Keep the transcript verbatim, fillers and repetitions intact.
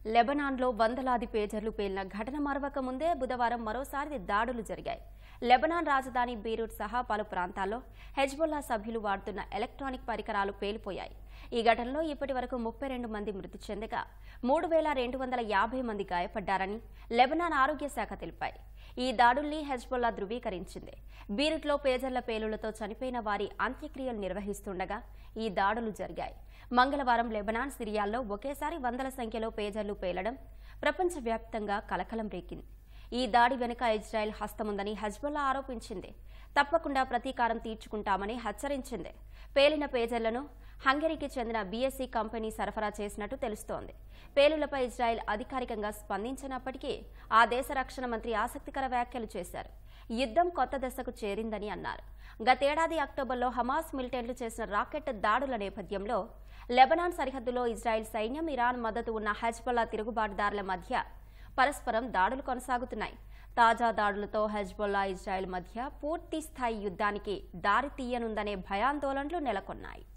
లెబనాన్లో వందలాది పేజర్లు పేలిన ఘటన మరవక ముందే బుధవారం మరోసారి దాడులు జరిగాయి. లెబనాన్ రాజధాని బీరూట్ సహా పలు ప్రాంతాల్లో హెజ్బొల్లా సభ్యులు వాడుతున్న ఎలక్ట్రానిక్ పరికరాలు పేలిపోయాయి. ఈ ఘటనలో ఇప్పటి వరకు ముప్పై రెండు మంది మృతి చెందగా మూడు వేల రెండు వందల యాభై మంది గాయపడ్డారని లెబనాన్ ఆరోగ్య శాఖ తెలిపాయి. ఈ దాడుల్ని హెజ్బొల్లా ధృవీకరించింది. బీరూట్లో పేజర్ల పేలులతో చనిపోయిన వారి అంత్యక్రియలు నిర్వహిస్తుండగా ఈ దాడులు జరిగాయి. మంగళవారం లెబనాన్ సిరియాల్లో ఒకేసారి వందల సంఖ్యలో పేజర్లు పేలడం ప్రపంచవ్యాప్తంగా కలకలం రేకింది. ఈ దాడి వెనుక ఇజ్రాయెల్ హస్తముందని హెజ్బొల్లా ఆరోపించింది. తప్పకుండా ప్రతీకారం తీర్చుకుంటామని హెచ్చరించింది. పేలిన పేజర్లను హంగరీకి చెందిన బీఎస్సీ కంపెనీ సరఫరా చేసినట్టు తెలుస్తోంది. పేలులపై ఇజ్రాయెల్ అధికారికంగా స్పందించినప్పటికీ ఆ దేశ రక్షణ మంత్రి ఆసక్తికర వ్యాఖ్యలు చేశారు. యుద్ధం కొత్త దశకు చేరిందని అన్నారు. గతేడాది అక్టోబర్లో హమాస్ మిలిటెంట్లు చేసిన రాకెట్ దాడుల నేపథ్యంలో లెబనాన్ సరిహద్దులో ఇజ్రాయెల్ సైన్యం, ఇరాన్ మద్దతు ఉన్న హెజ్బొల్లా తిరుగుబాటుదారుల మధ్య పరస్పరం దాడులు కొనసాగుతున్నాయి. తాజా దాడులతో హెజ్బొల్లా, ఇజ్రాయెల్ మధ్య పూర్తి స్థాయి యుద్ధానికి దారి తీయనుందనే భయాందోళనలు నెలకొన్నాయి.